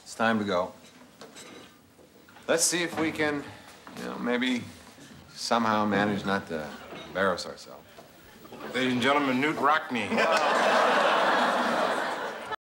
It's time to go. Let's see if we can, maybe somehow manage not to embarrass ourselves. Ladies and gentlemen, Knute Rockne.